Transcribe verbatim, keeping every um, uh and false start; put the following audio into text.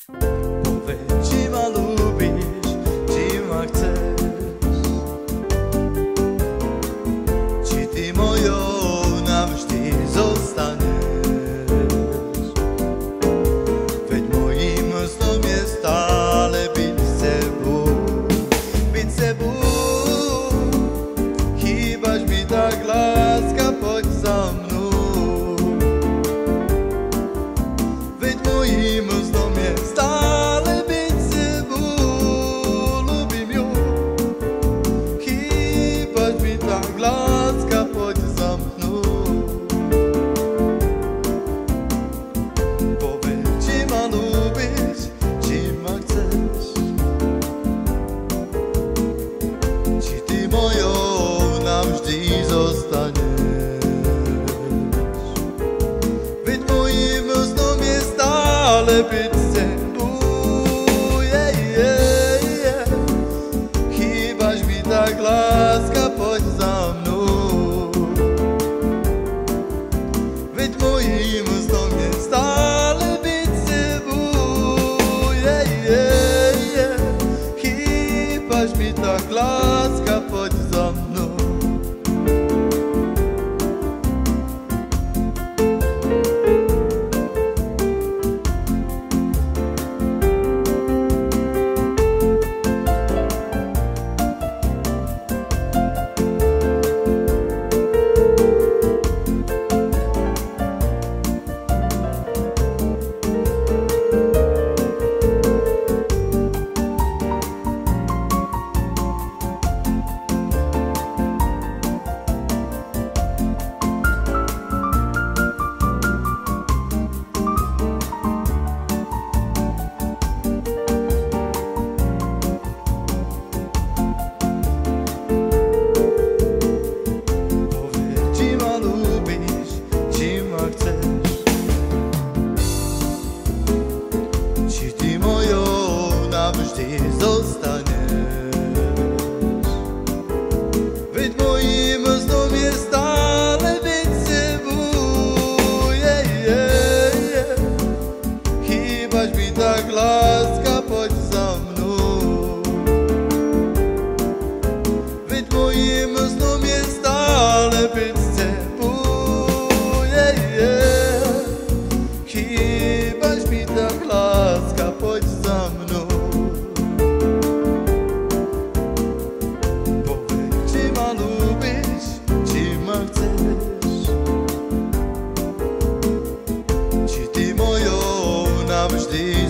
Powiedz, czy ma lubisz, czy ma chcesz, czy ty moją navždy zostaniesz. Veď mojím snom je stále byť s tebou, byť s tebou. Chýbaš mi tak, láska, poď za mnou. Veď mojím snom je stále byť s tebou, ľúbim ju. Chýbaš mi tak, láska, poď za mnou. Povedz, či ma ľúbiš, či ma chceš, či ty mojou navždy zostaneš. Veď mojím snom je stále byť s tebou, yeah, yeah, yeah. Chýbaš mi tak, láska, poď za mnou. Veď mojím snom je stále byť s tebou, yeah, yeah, yeah. Chýbaš mi tak, láska, poď za mnou. Či ty mojou navždy zostaneš. Veď mojím snom je stále byť s tebou, yeah, yeah, yeah. Chýbaš mi tak, láska, poď za mnou. Veď mojím snom je stále byť s tebou, yeah, yeah. Chýbaš mi tak, láska, poď za mnou. Povedz, či ma ľúbiš, či ma chceš, či ty mojou navždy